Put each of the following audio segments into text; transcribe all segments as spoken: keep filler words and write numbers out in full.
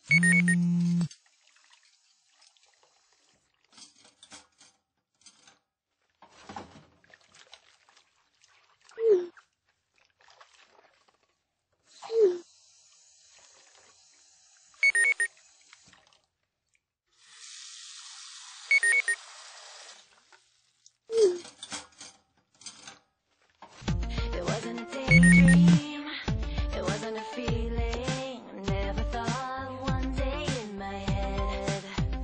It wasn't a daydream, it wasn't a feeling. Never thought one day in my head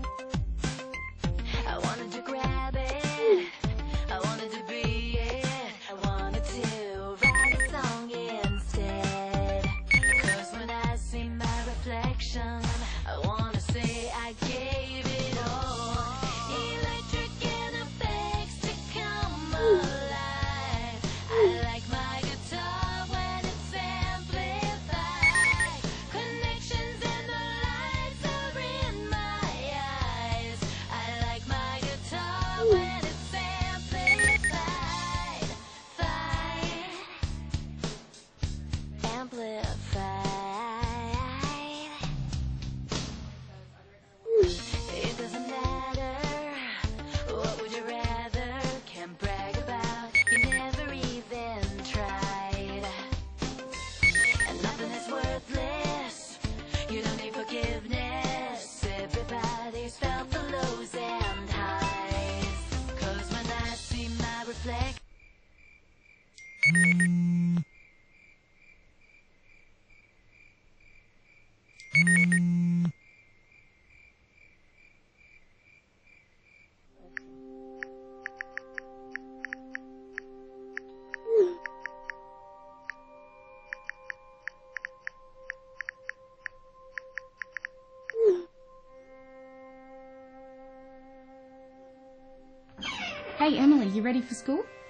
I wanted to grab it, I wanted to be it, I wanted to write a song instead. Cause when I see my reflection, I wanna say I gave it all. Electric and effects to come alive. I like my guitar when it's amplified. Connections and the lights are in my eyes. I like my guitar when it's amplified. Fied. Amplified. It doesn't matter. What would you rather? Can't brag about. You never even tried. And nothing is worthless. You don't need forgiveness. Everybody's felt the lows and highs. Cause when I see my reflection. Hey Emily, you ready for school?